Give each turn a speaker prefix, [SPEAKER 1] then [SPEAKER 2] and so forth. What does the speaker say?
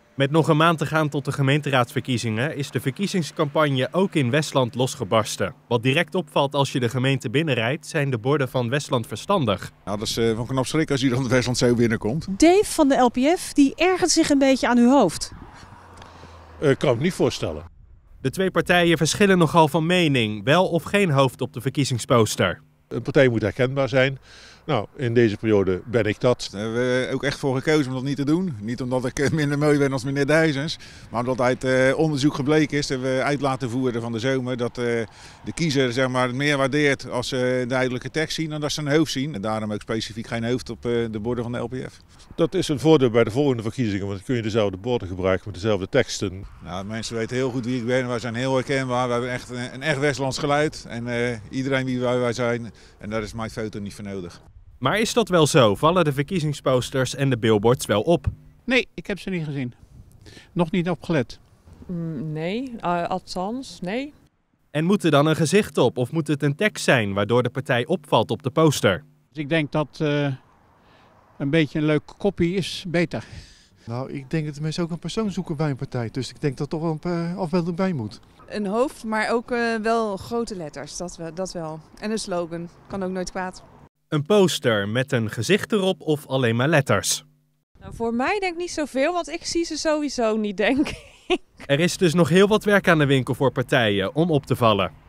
[SPEAKER 1] Met nog een maand te gaan tot de gemeenteraadsverkiezingen is de verkiezingscampagne ook in Westland losgebarsten. Wat direct opvalt als je de gemeente binnenrijdt zijn de borden van Westland Verstandig.
[SPEAKER 2] Nou, dat is van knap schrik als je dan Westland zo binnenkomt.
[SPEAKER 3] Dave van de LPF die ergert zich een beetje aan uw hoofd.
[SPEAKER 4] Kan ik me niet voorstellen.
[SPEAKER 1] De twee partijen verschillen nogal van mening, wel of geen hoofd op de verkiezingsposter.
[SPEAKER 4] Een partij moet herkenbaar zijn. Nou, in deze periode ben ik dat.
[SPEAKER 2] Daar hebben we ook echt voor gekozen om dat niet te doen. Niet omdat ik minder mooi ben als meneer Dijsens, maar omdat uit onderzoek gebleken is, hebben we uit laten voeren van de zomer, dat de kiezer zeg maar, het meer waardeert als ze een duidelijke tekst zien dan dat ze een hoofd zien. En daarom ook specifiek geen hoofd op de borden van de LPF.
[SPEAKER 4] Dat is een voordeel bij de volgende verkiezingen, want dan kun je dezelfde borden gebruiken met dezelfde teksten.
[SPEAKER 2] Nou, mensen weten heel goed wie ik ben, wij zijn heel herkenbaar, we hebben echt een echt Westlands geluid en iedereen wie wij zijn en daar is mijn foto niet voor nodig.
[SPEAKER 1] Maar is dat wel zo? Vallen de verkiezingsposters en de billboards wel op?
[SPEAKER 5] Nee, ik heb ze niet gezien. Nog niet opgelet.
[SPEAKER 6] Nee, althans, nee.
[SPEAKER 1] En moet er dan een gezicht op of moet het een tekst zijn waardoor de partij opvalt op de poster?
[SPEAKER 5] Dus ik denk dat een beetje een leuke kopie is beter.
[SPEAKER 7] Nou, ik denk dat de mensen ook een persoon zoeken bij een partij. Dus ik denk dat er toch wel een afbeelding bij moet.
[SPEAKER 8] Een hoofd, maar ook wel grote letters, dat wel. En een slogan, kan ook nooit kwaad.
[SPEAKER 1] Een poster met een gezicht erop of alleen maar letters?
[SPEAKER 6] Nou, voor mij denk ik niet zoveel, want ik zie ze sowieso niet, denk ik.
[SPEAKER 1] Er is dus nog heel wat werk aan de winkel voor partijen om op te vallen.